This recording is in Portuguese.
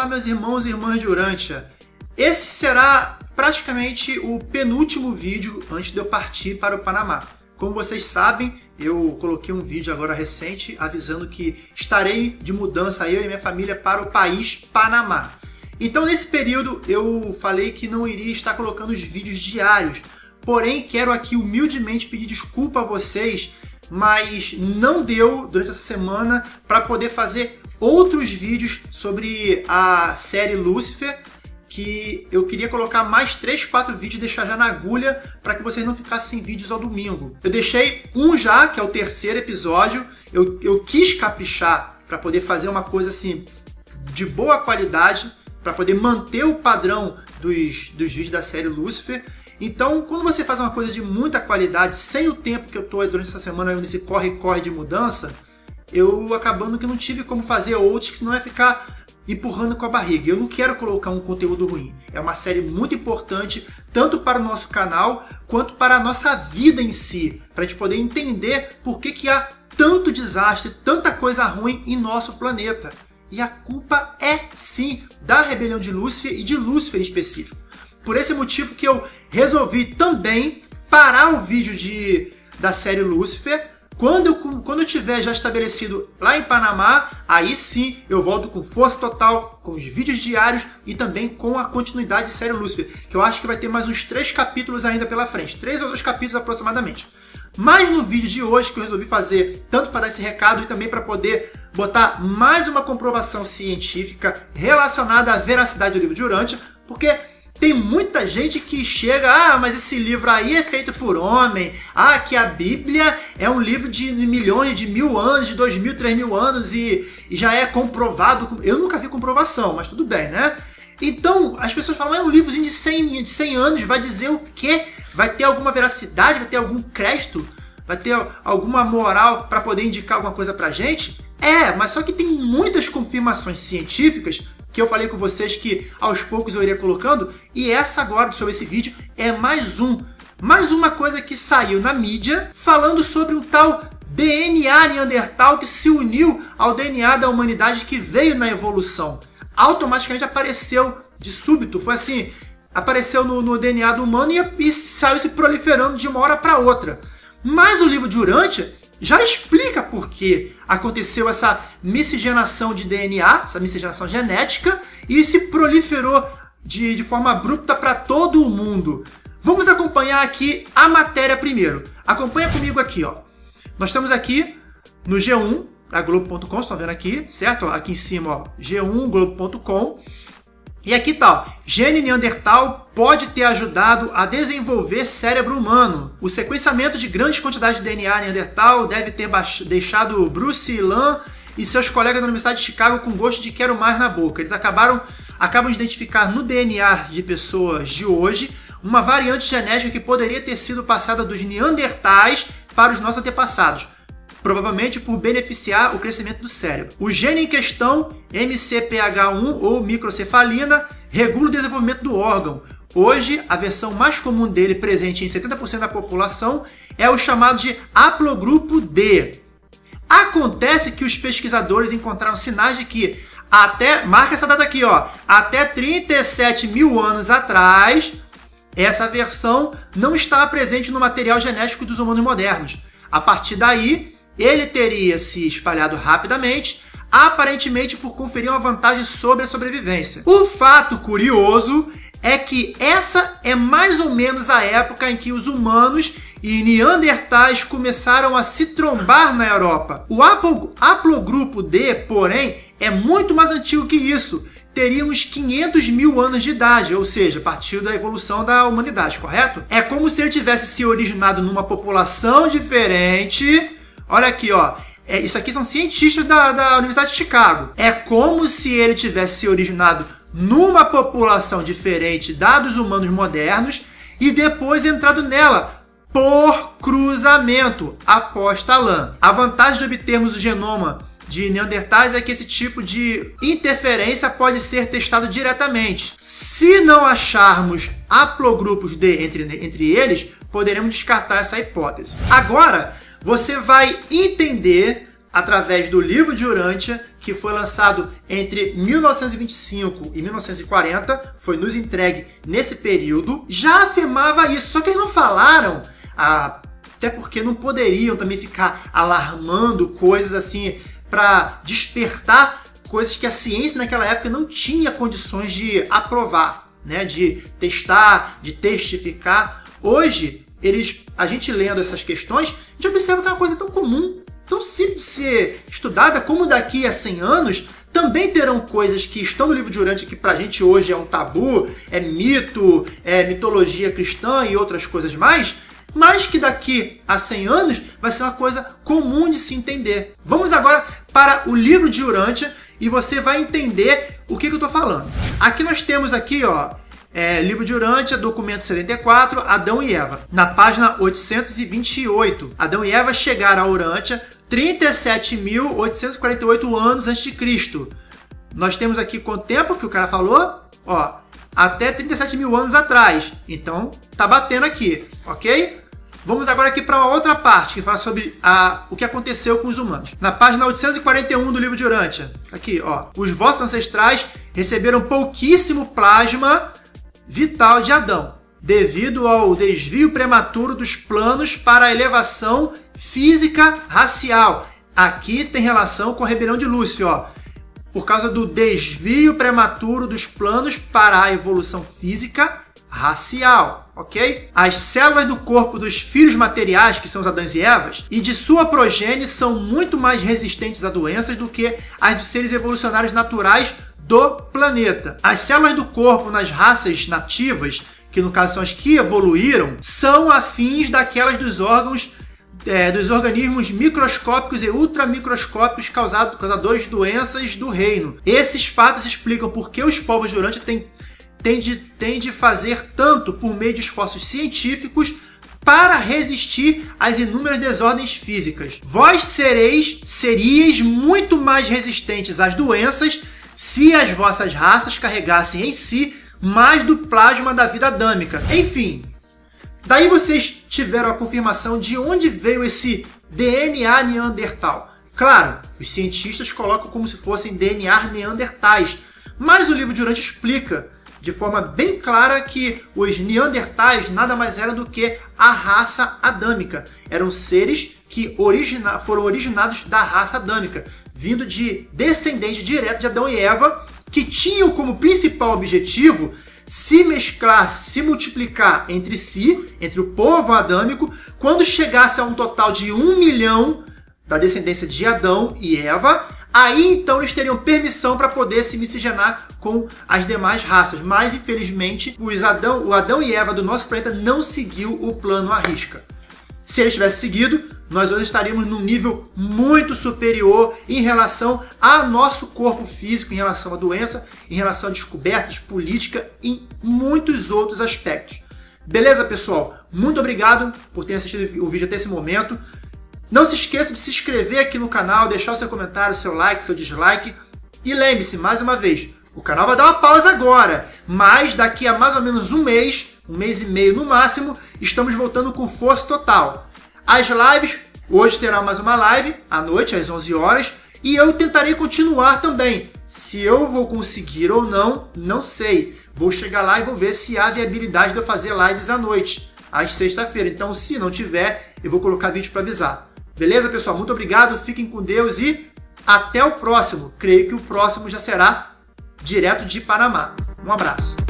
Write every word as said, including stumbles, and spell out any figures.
meus irmãos e irmãs de Urântia. Esse será praticamente o penúltimo vídeo antes de eu partir para o Panamá. Como vocês sabem, eu coloquei um vídeo agora recente avisando que estarei de mudança, eu e minha família, para o país Panamá. Então nesse período eu falei que não iria estar colocando os vídeos diários, porém quero aqui humildemente pedir desculpa a vocês, mas não deu durante essa semana para poder fazer outros vídeos sobre a série Lúcifer, que eu queria colocar mais três, quatro vídeos e deixar já na agulha para que vocês não ficassem sem vídeos ao domingo. Eu deixei um já, que é o terceiro episódio, eu, eu quis caprichar para poder fazer uma coisa assim de boa qualidade, para poder manter o padrão dos, dos vídeos da série Lúcifer. Então, quando você faz uma coisa de muita qualidade, sem o tempo que eu estou durante essa semana nesse corre-corre de mudança, eu acabando que não tive como fazer outros, que senão ia ficar empurrando com a barriga. Eu não quero colocar um conteúdo ruim. É uma série muito importante, tanto para o nosso canal, quanto para a nossa vida em si, para a gente poder entender por que, que há tanto desastre, tanta coisa ruim em nosso planeta. E a culpa é, sim, da rebelião de Lúcifer e de Lúcifer em específico. Por esse motivo que eu resolvi também parar o vídeo de, da série Lúcifer. Quando eu, quando eu tiver já estabelecido lá em Panamá, aí sim eu volto com força total, com os vídeos diários e também com a continuidade de série Lúcifer, que eu acho que vai ter mais uns três capítulos ainda pela frente, três ou dois capítulos aproximadamente. Mas no vídeo de hoje que eu resolvi fazer, tanto para dar esse recado e também para poder botar mais uma comprovação científica relacionada à veracidade do livro de Urântia, porque tem muita gente que chega, ah, mas esse livro aí é feito por homem, ah, que a Bíblia é um livro de milhões, de mil anos, de dois mil, três mil anos e, e já é comprovado. Eu nunca vi comprovação, mas tudo bem, né? Então, as pessoas falam, é um livrozinho de cem, de cem anos, vai dizer o quê? Vai ter alguma veracidade, vai ter algum crédito, vai ter alguma moral para poder indicar alguma coisa pra gente? É, mas só que tem muitas confirmações científicas que eu falei com vocês que aos poucos eu iria colocando, e essa agora, sobre esse vídeo, é mais um. Mais uma coisa que saiu na mídia, falando sobre um tal D N A Neandertal que se uniu ao D N A da humanidade que veio na evolução. Automaticamente apareceu de súbito, foi assim, apareceu no, no D N A do humano e, e saiu se proliferando de uma hora para outra. Mas o livro de Urântia já explica por que aconteceu essa miscigenação de D N A, essa miscigenação genética, e se proliferou de, de forma abrupta para todo o mundo. Vamos acompanhar aqui a matéria primeiro. Acompanha comigo aqui, ó. Nós estamos aqui no G um, da Globo ponto com, vocês estão vendo aqui, certo? Aqui em cima, ó, G um, Globo ponto com. E aqui tá, ó, gene Neandertal pode ter ajudado a desenvolver cérebro humano. O sequenciamento de grandes quantidades de D N A Neandertal deve ter deixado Bruce Lan e seus colegas da Universidade de Chicago com gosto de quero mais na boca. Eles acabaram, acabam de identificar no D N A de pessoas de hoje uma variante genética que poderia ter sido passada dos Neandertais para os nossos antepassados, provavelmente por beneficiar o crescimento do cérebro. O gene em questão, M C P H um ou microcefalina, regula o desenvolvimento do órgão. Hoje, a versão mais comum dele, presente em setenta por cento da população, é o chamado de haplogrupo D. Acontece que os pesquisadores encontraram sinais de que até, marca essa data aqui, ó, até trinta e sete mil anos atrás, essa versão não estava presente no material genético dos humanos modernos. A partir daí, ele teria se espalhado rapidamente, aparentemente por conferir uma vantagem sobre a sobrevivência. O fato curioso é que essa é mais ou menos a época em que os humanos e neandertais começaram a se trombar na Europa. O haplogrupo D, porém, é muito mais antigo que isso. Teria uns quinhentos mil anos de idade, ou seja, a partir da evolução da humanidade, correto? É como se ele tivesse se originado numa população diferente. Olha aqui, ó. É, isso aqui são cientistas da, da Universidade de Chicago. É como se ele tivesse se originado numa população diferente da dos humanos modernos e depois entrado nela por cruzamento, aposta Lan. A vantagem de obtermos o genoma de Neandertais é que esse tipo de interferência pode ser testado diretamente. Se não acharmos haplogrupos D entre, entre eles, poderemos descartar essa hipótese. Agora, você vai entender através do livro de Urântia, que foi lançado entre mil novecentos e vinte e cinco e mil novecentos e quarenta, foi nos entregue nesse período, já afirmava isso. Só que eles não falaram, ah, até porque não poderiam também ficar alarmando coisas assim para despertar coisas que a ciência naquela época não tinha condições de aprovar, né, de testar, de testificar. Hoje, eles, a gente lendo essas questões, a gente observa que é uma coisa tão comum, tão simples de ser estudada, como daqui a cem anos também terão coisas que estão no livro de Urântia que pra gente hoje é um tabu, é mito, é mitologia cristã e outras coisas mais, mas que daqui a cem anos vai ser uma coisa comum de se entender. Vamos agora para o livro de Urântia e você vai entender o que, que eu estou falando. Aqui nós temos aqui, ó, é, livro de Urântia, documento setenta e quatro, Adão e Eva. Na página oitocentos e vinte e oito, Adão e Eva chegaram a Urântia trinta e sete mil oitocentos e quarenta e oito anos antes de Cristo. Nós temos aqui quanto tempo que o cara falou? Ó, até trinta e sete mil anos atrás. Então, tá batendo aqui, ok? Vamos agora aqui para uma outra parte, que fala sobre a, o que aconteceu com os humanos. Na página oitocentos e quarenta e um do livro de Urântia, aqui, ó, os vossos ancestrais receberam pouquíssimo plasma vital de Adão, devido ao desvio prematuro dos planos para a elevação física racial. Aqui tem relação com a rebelião de Lúcifer, ó. Por causa do desvio prematuro dos planos para a evolução física racial, ok? As células do corpo dos filhos materiais, que são os Adãs e Evas, e de sua progênie são muito mais resistentes a doenças do que as dos seres evolucionários naturais do planeta. As células do corpo nas raças nativas, que no caso são as que evoluíram, são afins daquelas dos órgãos É, dos organismos microscópicos e ultramicroscópicos causados, causadores de doenças do reino. Esses fatos explicam por que os povos de Urântia têm, têm, de, têm de fazer tanto por meio de esforços científicos para resistir às inúmeras desordens físicas. Vós sereis, seríeis muito mais resistentes às doenças se as vossas raças carregassem em si mais do plasma da vida adâmica. Enfim, daí vocês tiveram a confirmação de onde veio esse D N A neandertal. Claro, os cientistas colocam como se fossem D N A neandertais, mas o livro de Urântia explica de forma bem clara que os neandertais nada mais eram do que a raça adâmica. Eram seres que origina- foram originados da raça adâmica, vindo de descendentes diretos de Adão e Eva, que tinham como principal objetivo se mesclar, se multiplicar entre si, entre o povo adâmico, quando chegasse a um total de um milhão da descendência de Adão e Eva, aí então eles teriam permissão para poder se miscigenar com as demais raças. Mas, infelizmente, os Adão, o Adão e Eva do nosso planeta não seguiu o plano à risca. Se eles tivessem seguido, nós hoje estaríamos num nível muito superior em relação ao nosso corpo físico, em relação à doença, em relação a descobertas, política e muitos outros aspectos. Beleza, pessoal? Muito obrigado por ter assistido o vídeo até esse momento. Não se esqueça de se inscrever aqui no canal, deixar o seu comentário, seu like, seu dislike. E lembre-se, mais uma vez, o canal vai dar uma pausa agora, mas daqui a mais ou menos um mês, um mês e meio no máximo, estamos voltando com força total. As lives, hoje terá mais uma live, à noite, às onze horas, e eu tentarei continuar também. Se eu vou conseguir ou não, não sei. Vou chegar lá e vou ver se há viabilidade de eu fazer lives à noite, às sexta-feira. Então, se não tiver, eu vou colocar vídeo para avisar. Beleza, pessoal? Muito obrigado, fiquem com Deus e até o próximo. Creio que o próximo já será direto de Panamá. Um abraço.